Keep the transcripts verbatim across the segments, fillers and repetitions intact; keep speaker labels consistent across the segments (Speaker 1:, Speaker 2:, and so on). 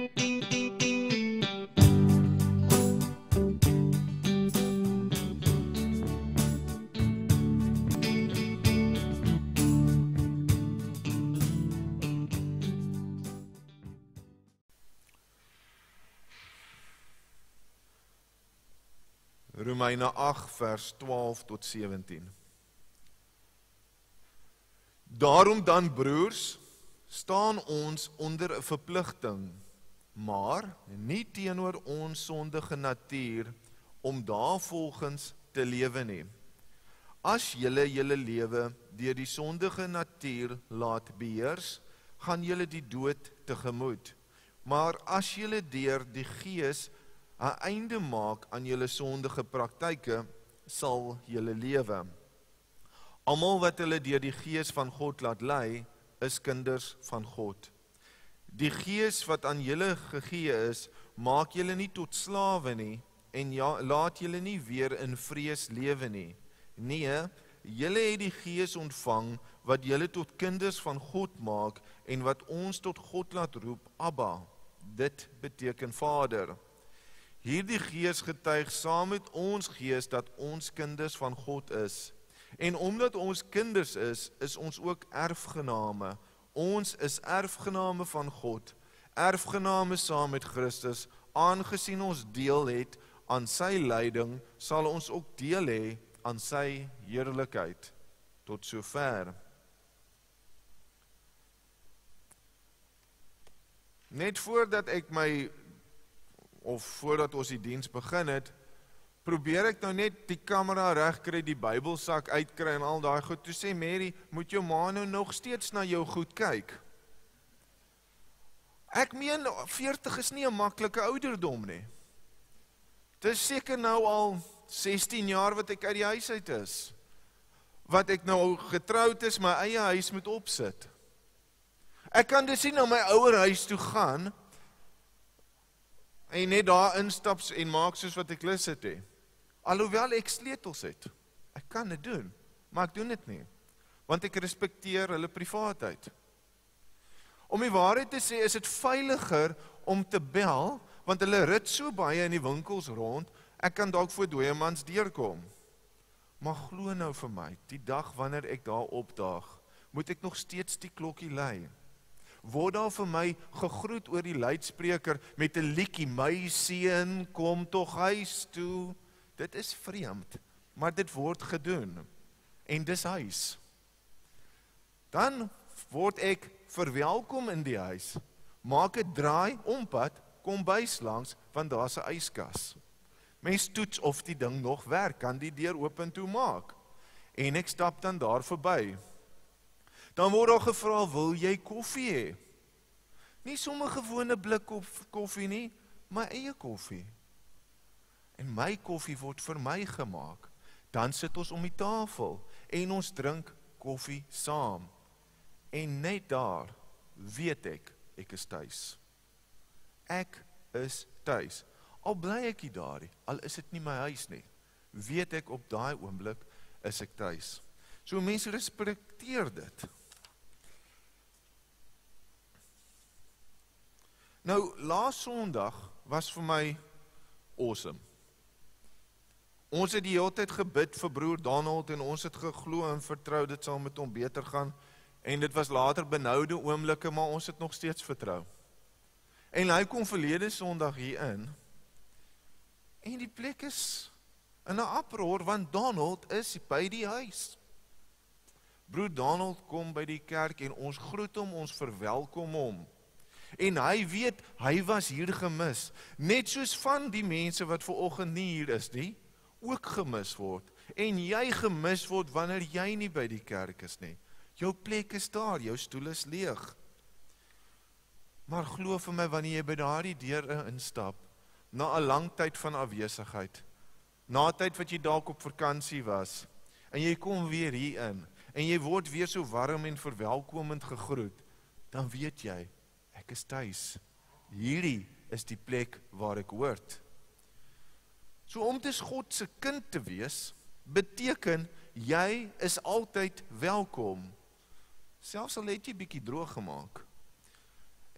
Speaker 1: Romeine agt vers twaalf tot sewentien. Daarom dan, broers, staan ons onder 'n verpligting, maar nie teenoor ons sondige natuur om daarvolgens te lewe nie. As julle julle lewe deur die sondige natuur laat beheers, gaan julle die dood tegemoet. Maar as julle deur die Gees 'n einde maak aan julle sondige praktyke, sal julle lewe. Almal wat hulle deur die Gees van God laat lei, is kinders van God. Die Gees wat aan julle gegee is, maak julle nie tot slawe nie, en ja, laat julle nie weer in vrees lewe nie. Nee, julle het die Gees ontvang, wat julle tot kinders van God maak, en wat ons tot God laat roep, Abba. Dit beteken Vader. Hierdie Gees getuig saam met ons gees dat ons kinders van God is. En omdat ons kinders is, is ons ook erfgename. Ons is erfgename van God, erfgename saam met Christus. Aangesien ons deel het aan sy lyding, sal ons ook deel hê aan sy heerlikheid. Tot sover. Net voordat ek my of voordat ons die diens begin het, probeer ek nou net die kamera regkry, die Bybelsak uitkry en al daai goed. Toe sê Mary, moet jou ma nou nog steeds na jou goed kyk? Ek meen, veertig is nie 'n maklike ouderdom nie. Dit is seker nou al sestien jaar wat ek uit die huis uit is. Wat ek nou getroud is, my eie huis moet opsit. Ek kan dus nie na my ouer huis toe gaan, en net daar instap en maak soos wat ek lus het he. Alhoewel ek sleutels het. Ek kan dit doen, maar ek doen dit nie. Want ek respekteer hulle privaatheid. Om die waarheid te sê, is dit veiliger om te bel, want hulle rit so baie in die winkels rond, ek kan dalk voor dooiemans deurkom. Maar glo nou vir my, die dag wanneer ek daar opdaag, moet ek nog steeds die klokkie lui. Word daar vir my gegroet oor die luidspreker met 'n liedjie, my seun, kom tog huis toe. Dit is vreemd, maar dit word gedoen. En dis huis. Dan word ek verwelkom in die huis. Maak 'n draai, ompad, kom bys langs, want daar's 'n yskas. Mens toets of die ding nog werk, kan die deur oop en toe maak. En ek stap dan daar verby. Dan word daar gevra, wil jy koffie hê? Nie sommer gewone blik koffie nie, my eie koffie. En my koffie word vir my gemaak. Dan sit ons om die tafel en ons drink koffie saam. En net daar weet ek, ek is tuis. Ek is tuis. Al bly ek hier daar, al is dit nie my huis nie, weet ek op daai oomblik is ek tuis. So mense respekteer dit. Nou, laas Sondag was vir my awesome. Ons het die hele tyd gebid vir broer Donald en ons het geglo en vertrou dit sal met hom beter gaan. En dit was later benoude oomblikke, maar ons het nog steeds vertrou. En hy kom verlede Sondag hier in. En die plek is in 'n uproar, want Donald is by die huis. Broer Donald kom by die kerk en ons groet hom, ons verwelkom hom. En hy weet, hy was hier gemis. Net soos van die mense wat vanoggend nie hier is nie, ook gemis word. En jy gemis word wanneer jy nie by die kerk is nie. Jou plek is daar, jou stoel is leeg. Maar glo vir my, wanneer jy by daardie deure instap, na 'n lang tyd van afwesigheid, na 'n tyd wat jy dalk op vakansie was, en jy kom weer hier in, en jy word weer so warm en verwelkomend gegroet, dan weet jy, ek is tuis. Hierdie is die plek waar ek hoort. So om dus God se kind te wees, beteken, jy is altyd welkom. Selfs al het jy bietjie droog gemaak.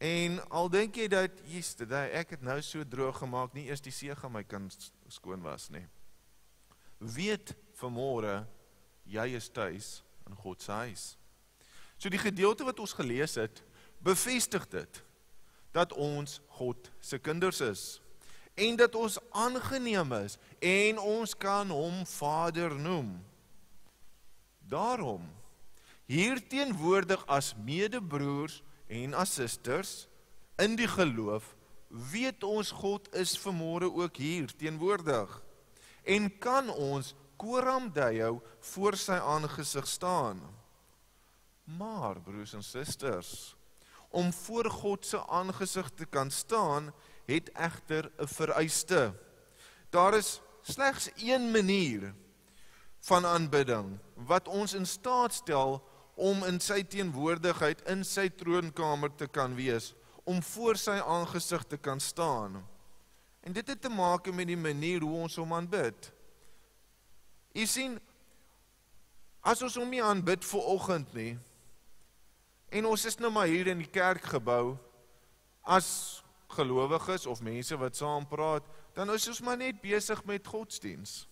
Speaker 1: En al dink jy dat, yes, ek het nou so droog gemaak, nie eers die see gaan my kan skoon was nie. Weet vanmôre, jy is tuis in God se huis. So die gedeelte wat ons gelees het, bevestig dit, dat ons God se kinders is, en dat ons aangeneem is, en ons kan hom Vader noem. Daarom, hier teenwoordig as medebroers en as susters, in die geloof, weet ons God is vanmôre ook hier teenwoordig, en kan ons coram deo voor sy aangesig staan. Maar, broers en susters, om voor God se aangesig te kan staan, het egter 'n vereiste. Daar is slegs een manier van aanbidding, wat ons in staat stel om in sy teenwoordigheid, in sy troonkamer te kan wees, om voor sy aangesig te kan staan. En dit het te maak met die manier hoe ons hom aanbid. Jy sien, as ons hom nie aanbid vir oggend nie, en ons is nou maar hier in die kerkgebou, as gelowiges of mense wat saam praat, dan is ons maar net besig met godsdiens.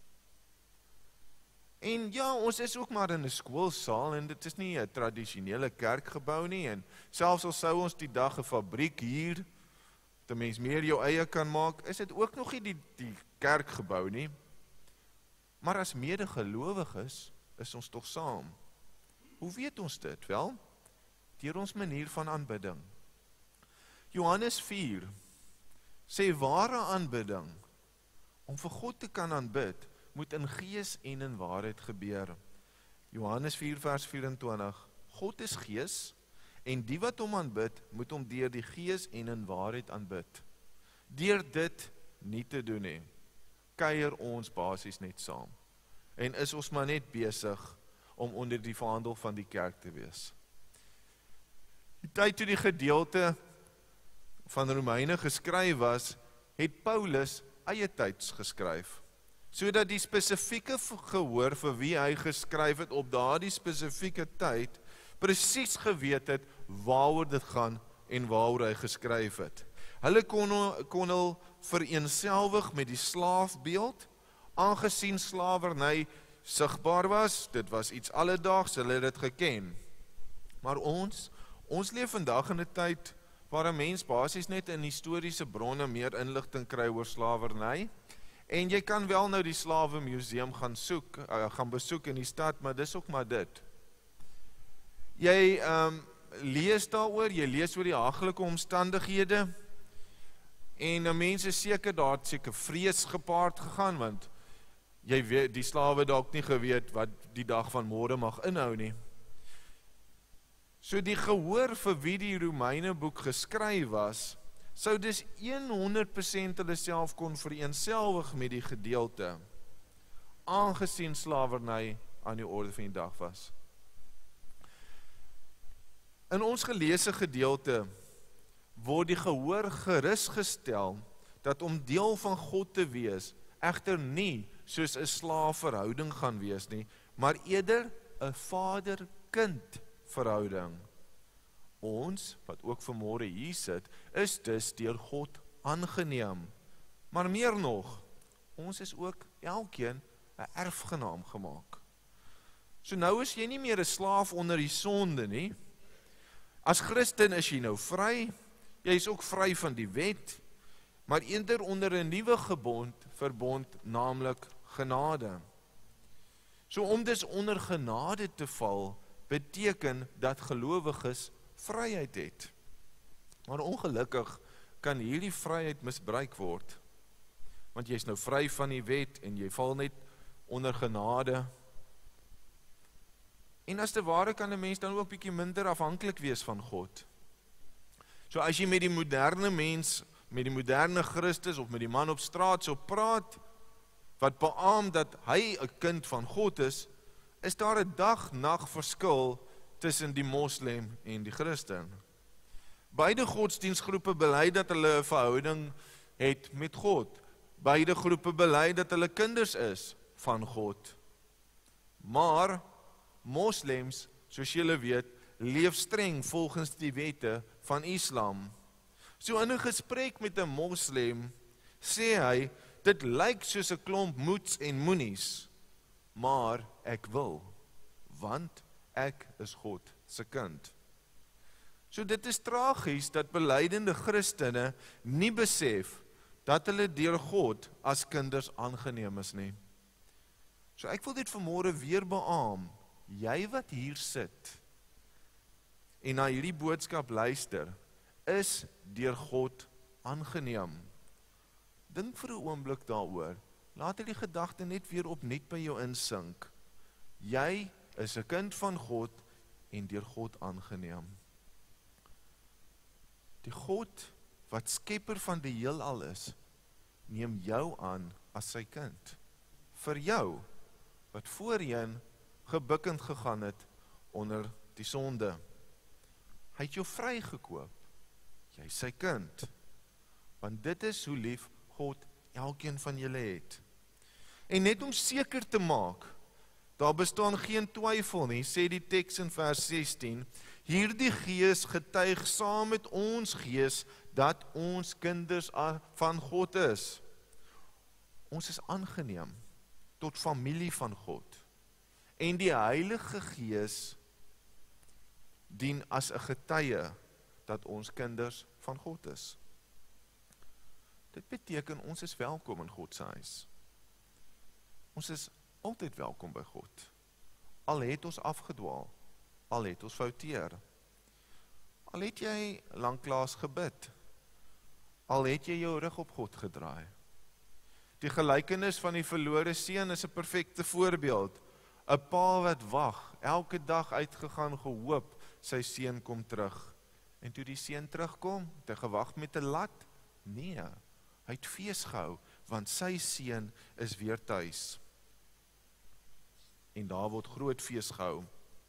Speaker 1: En ja, ons is ook maar in 'n skoolsaal, en dit is nie 'n tradisionele kerkgebou nie, en selfs al sou ons die dag 'n fabriek hier, dat mens meer jou eie kan maak, is dit ook nog nie die, die kerkgebou nie. Maar as medegelowiges, is ons tog saam. Hoe weet ons dit? Wel, deur ons manier van aanbidding. Johannes vier sê ware aanbidding, om vir God te kan aanbid, moet in gees en in waarheid gebeur. Johannes vier vers vyf-en-twintig, God is gees, en die wat hom aanbid, moet hom deur die gees en in waarheid aanbid. Deur dit nie te doen nie, kuier ons basies net saam, en is ons maar net besig om onder die vaandel van die kerk te wees. Die tyd toe die gedeelte van Romeine geskryf was, het Paulus eie tyds geskryf, sodat die spesifieke gehoor vir wie hy geskryf het op daardie spesifieke tyd, presies geweet het waaroor dit gaan en waaroor hy geskryf het. Hulle kon, kon hul vereenselwig met die slaafbeeld, aangesien slawerny sigbaar was, dit was iets alledaags, hulle het dit geken. Maar ons, ons leef vandag in 'n tyd waar 'n mens basies net in historiese bronne meer inligting kry oor slawerny, en jy kan wel nou die slawe museum gaan soek, uh, gaan besoek in die stad, maar dis ook maar dit. Jy um, lees daaroor, jy lees oor die haglike omstandighede, en nou mense seker, daar het seker vrees gepaard gegaan, want jy weet, die slawe dalk nie geweet wat die dag van môre mag inhou nie. So die gehoor vir wie die Romeine boek geskryf was, sou dus honderd persent hulle self kon vereenselwig met die gedeelte, aangesien slawerny aan die orde van die dag was. In ons geleese gedeelte word die gehoor gerus gestel dat om deel van God te wees, egter nie soos 'n slaafverhouding gaan wees nie, maar eerder 'n vader-kind verhouding. Ons, wat ook vanmôre hier sit, is dus deur God aangeneem. Maar meer nog, ons is ook elkeen 'n erfgenaam gemaak. So nou is jy nie meer 'n slaaf onder die sonde nie. As Christen is jy nou vry, jy is ook vry van die wet, maar eerder onder 'n nuwe gebond, verbond, naamlik genade. So om dus onder genade te val, beteken dat gelowiges vryheid het. Maar ongelukkig kan hierdie vryheid misbruik word, want jy is nou vry van die wet en jy val net onder genade. En as te ware kan 'n mens dan ook bietjie minder afhanklik wees van God. So as jy met die moderne mens, met die moderne Christus of met die man op straat so praat, wat beaam dat hy 'n kind van God is, is daar 'n dag-nag verskil tussen die moslem en die Christen. Beide godsdienstgroepe bely dat hulle 'n verhouding het met God. Beide groepe bely dat hulle kinders is van God. Maar moslems, soos julle weet, leef streng volgens die wette van Islam. So in 'n gesprek met 'n moslem, sê hy, dit lyk soos 'n klomp moets en moenies, maar ek wil, want ek is God se kind. So dit is tragies dat belydende Christene nie besef dat hulle deur God as kinders aangeneem is nie. So ek wil dit vanmôre weer beamoen, jy wat hier sit en na hierdie boodskap luister, is deur God aangeneem. Dink vir 'n oomblik daaroor, laat die gedagte net weer opnuut by jou insink. Jy is 'n kind van God en deur God aangeneem. Die God wat skepper van die heelal is, neem jou aan as sy kind. Vir jou, wat voorheen gebukkend gegaan het onder die sonde. Hy het jou vrygekoop. Jy is sy kind. Want dit is hoe lief God elkeen van julle het. En net om seker te maak, daar bestaan geen twyfel nie, sê die teks in vers sestien, hierdie gees getuig saam met ons gees, dat ons kinders van God is. Ons is aangeneem tot familie van God. En die Heilige Gees dien as 'n getuie dat ons kinders van God is. Dit beteken ons is welkom in God se huis. Ons is altyd welkom by God. Al het ons afgedwaal, al het ons fouteer. Al het jy lanklaas gebid, al het jy jou rug op God gedraai. Die gelykenis van die verlore seun is 'n perfekte voorbeeld. 'n Pa wat wag, elke dag uitgegaan gehoop, sy seun kom terug. En toe die seun terugkom, het hy gewag met 'n lat? Nee, hy het fees gehou, want sy seun is weer tuis. En daar word groot fees gehou.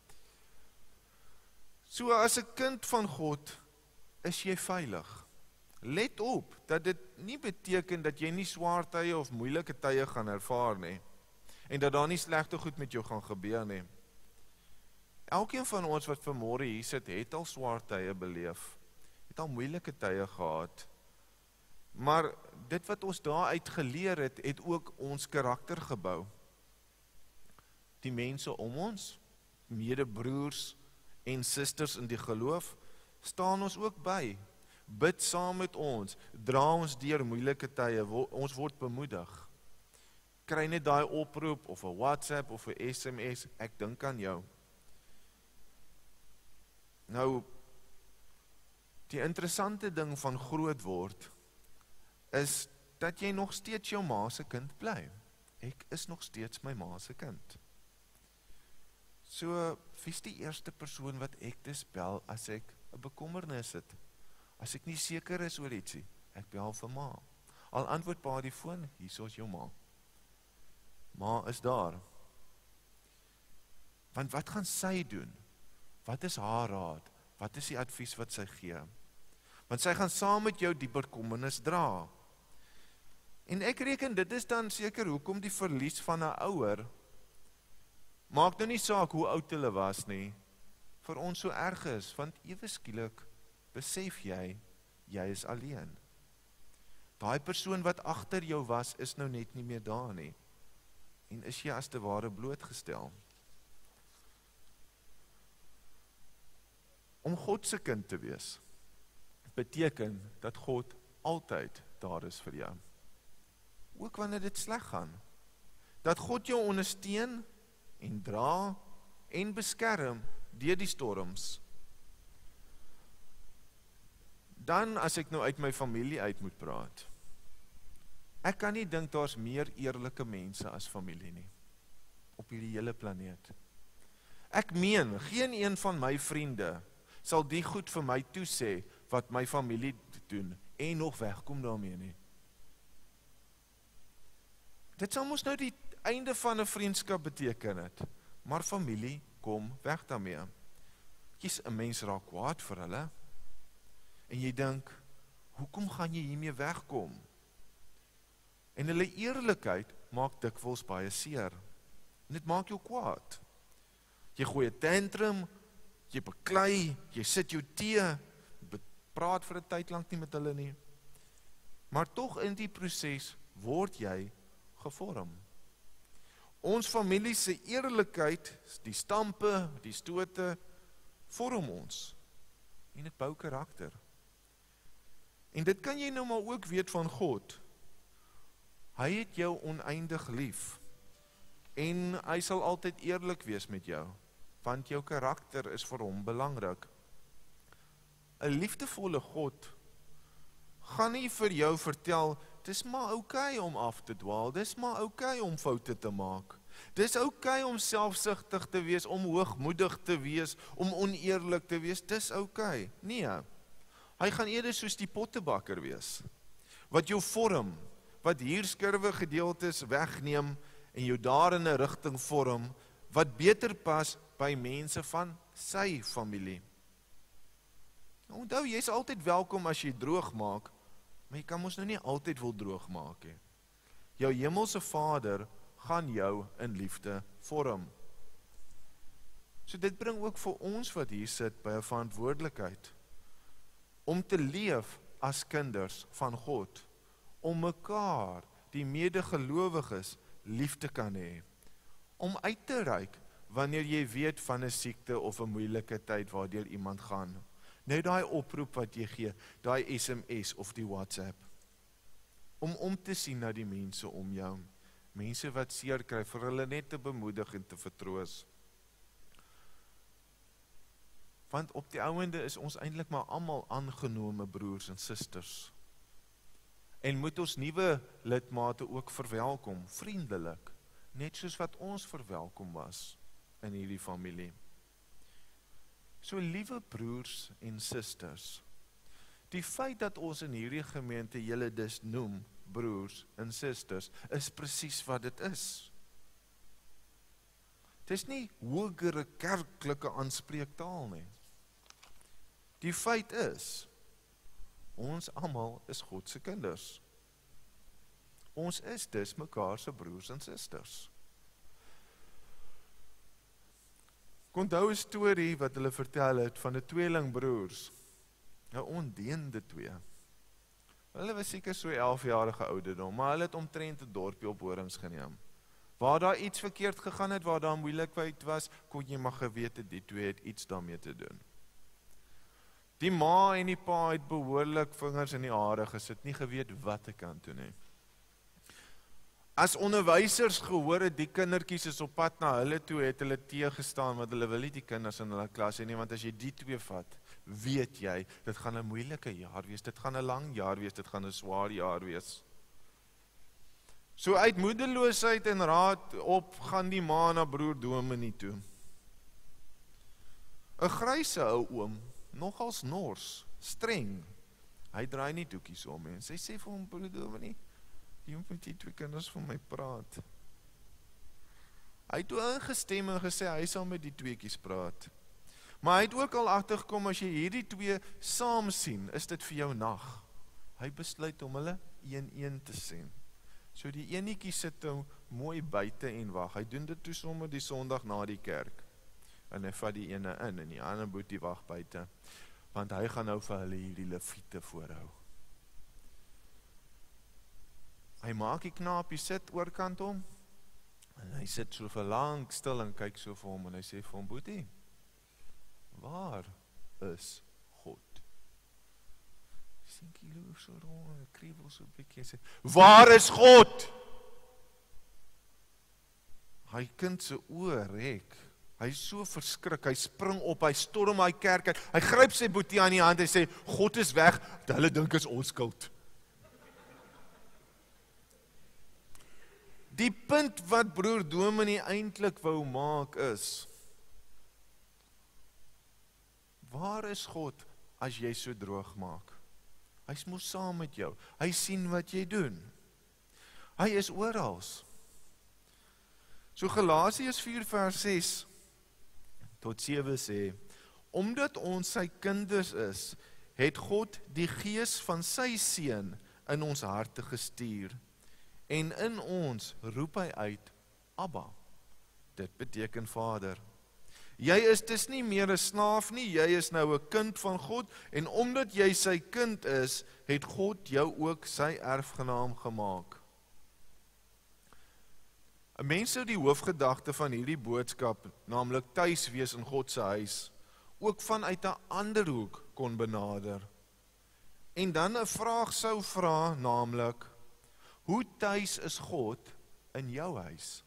Speaker 1: So as 'n kind van God, is jy veilig. Let op, dat dit nie beteken dat jy nie swaar tye of moeilike tye gaan ervaar nie, en dat daar nie slegte goed met jou gaan gebeur nie. Elkeen van ons wat vanmôre hier sit, het al swaar tye beleef, het al moeilike tye gehad, maar dit wat ons daaruit geleer het, het ook ons karakter gebou. Die mense om ons, medebroers en susters in die geloof, staan ons ook by, bid saam met ons, dra ons deur moeilike tye, ons word bemoedig. Kry net daai oproep, of 'n WhatsApp, of 'n S M S, ek dink aan jou. Nou, die interessante ding van groot word, is dat jy nog steeds jou ma se kind bly. Ek is nog steeds my ma se kind. So, wie's die eerste persoon wat ek dis bel, as ek 'n bekommernis het? As ek nie seker is oor ietsie, ek bel vir ma. Al antwoord pa die foon, hier is jou ma. Ma is daar. Want wat gaan sy doen? Wat is haar raad? Wat is die advies wat sy gee? Want sy gaan saam met jou die bekommernis dra. En ek reken, dit is dan seker hoekom die verlies van 'n ouer, maak nou nie saak hoe oud hulle was nie, vir ons so erg is, want ewe skielik besef jy, jy is alleen. Daai persoon wat agter jou was, is nou net nie meer daar nie. En is jy as te ware blootgestel. Om God se kind te wees, beteken dat God altyd daar is vir jou. Ook wanneer dit sleg gaan. Dat God jou ondersteun en dra en beskerm deur die storms. Dan as ek nou uit my familie uit moet praat, ek kan nie dink daar's meer eerlike mense as familie nie, op hierdie hele planeet. Ek meen, geen een van my vriende sal die goed vir my toesê wat my familie doen, en nog wegkom daarmee nie. Dit sal mos nou die einde van 'n vriendskap beteken het, maar familie kom weg daarmee. Kies 'n mens raak kwaad vir hulle, en jy dink, hoekom gaan jy hiermee wegkom? En hulle eerlikheid maak dikwels baie seer. En dit maak jou kwaad. Jy gooi 'n tantrum, jy beklei, jy sit jou tee, praat vir 'n tyd lank nie met hulle nie. Maar tog in die proses word jy gevorm. Ons familie se eerlikheid, die stampe, die stote, vorm ons. En dit bou karakter. En dit kan jy nou maar ook weet van God. Hy het jou oneindig lief. En hy sal altyd eerlik wees met jou, want jou karakter is vir hom belangrik. 'n Liefdevolle God gaan nie vir jou vertel, dis maar oukei om af te dwaal, dis maar oukei om foute te maak. Dis oukei om selfsugtig te wees, om hoogmoedig te wees, om oneerlik te wees, dis oukei. Nee, hy gaan eerder soos die pottebakker wees, wat jou vorm, wat hier skurwe gedeeltes wegneem, en jou daar in 'n rigting vorm, wat beter pas by mense van sy familie. Onthou, jy is altyd welkom as jy droog maak, maar jy kan ons nou nie altyd wil droog maak he. Jou hemelse Vader gaan jou in liefde vorm. So dit bring ook vir ons wat hier sit by 'n verantwoordelikheid, om te leef as kinders van God, om mekaar, die medegelowiges, lief te kan hê, om uit te reik, wanneer jy weet van 'n siekte of 'n moeilike tyd waardeur iemand gaan. Nou daai oproep wat jy gee, daai S M S of die WhatsApp, om om te sien na die mense om jou, mense wat seer kry, vir hulle net te bemoedig en te vertroos. Want op die ouende is ons eintlik maar almal aangenome broers en susters. En moet ons nuwe lidmate ook verwelkom, vriendelik, net soos wat ons verwelkom was in hierdie familie. So liewe broers en susters, die feit dat ons in hierdie gemeente julle dus noem, broers en susters, is presies wat dit is. Het is nie hogere kerklike aanspreektaal nie. Die feit is, ons almal is God se kinders. Ons is dus mekaar se broers en susters. Ek onthou 'n storie wat hulle vertel het van 'n tweelingbroers, 'n ondeende twee. Hulle was seker so elf jarige ouderdom, maar hulle het omtrent 'n dorpie op horings geneem. Waar daar iets verkeerd gegaan het, waar daar moeilikheid was, kon jy maar geweet het, die twee het iets daarmee te doen. Die ma en die pa het behoorlik vingers in die hare gesit, nie geweet wat te kan doen nie. As onderwysers gehoor het, die kindertjies is op pad na hulle toe, het hulle teëgestaan, want hulle wil nie die kinders in hulle klas hê nie, want as jy die twee vat, weet jy, dit gaan 'n moeilike jaar wees, dit gaan 'n lang jaar wees, dit gaan 'n swaar jaar wees. So uit moedeloosheid en raad op, gaan die ma na broer Dominee toe. 'n Gryse ou oom, nogals nors, streng. Hy draai nie doekies om en sy sê vir hom, broer Dominee, jy moet die twee kinders van my praat. Hy het toe ingestem en gesê, hy sal met die tweekies praat. Maar hy het ook al agtergekom, as jy hierdie twee saam sien, is dit vir jou nag. Hy besluit om hulle een-een te sien. So die enetjie sit hom mooi buite en wag. Hy doen dit toe sommer die Sondag na die kerk. En hy vat die ene in en die ander boetie wag buite. Want hy gaan nou vir hulle hierdie leviete voorhou. Hy maak die knaapie sit oorkant hom. En hy sit so vir lank stil en kyk so vir hom en hy sê vir hom, boetie, waar is God? Sink jy loop so rond, kriebel so bietjie en sê, waar is God? Hy kind se oë rek. Hy is so verskrik, hy spring op, hy storm hy kerk uit, hy gryp sy boetie aan die hand en sê, God is weg, hulle dink is ons skuld. Die punt wat broer Dominee eintlik wou maak is, waar is God as jy so droog maak? Hy is mos saam met jou, hy sien wat jy doen. Hy is oral. So Galasiërs vier vers ses tot sewe sê, omdat ons sy kinders is, het God die gees van sy seun in ons harte gestuur, en in ons roep hy uit, Abba, dit beteken Vader. Jy is dus nie meer 'n slaaf nie, jy is nou 'n kind van God, en omdat jy sy kind is, het God jou ook sy erfgenaam gemaak. 'n Mens sou die hoofgedagte van hierdie boodskap, naamlik tuis wees in God se huis, ook vanuit 'n ander hoek kon benader. En dan 'n vraag sou vra, naamlik, hoe tuis is God in jou huis?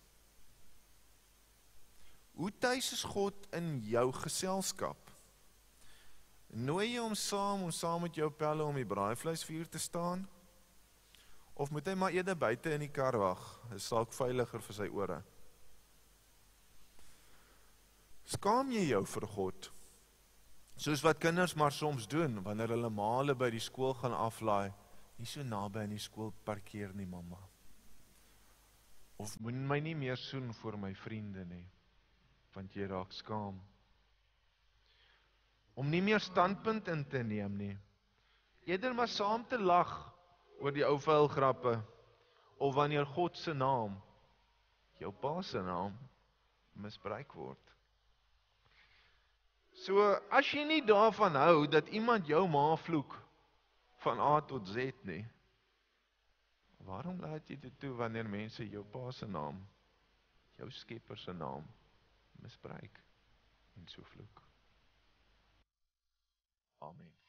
Speaker 1: Hoe tuis is God in jou geselskap? Nooi jy hom saam om saam met jou pelle om die braaivleisvuur te staan? Of moet hy maar eerder buite in die kar wag? Is dalk veiliger vir sy ore. Skaam jy jou vir God? Soos wat kinders maar soms doen, wanneer hulle male by die skool gaan aflaai, nie so naby in die skool parkeer nie, mamma. Of moet my nie meer soen voor my vriende nie, want jy raak skaam. Om nie meer standpunt in te neem nie, eerder maar saam te lag oor die ou vuil grappe, of wanneer God se naam, jou pa se naam, misbruik word. So, as jy nie daarvan hou, dat iemand jou ma vloek, van A tot Z nie, waarom laat jy dit toe, wanneer mense jou pa se naam, jou skepper se naam, misbruik, en so vloek? Amen.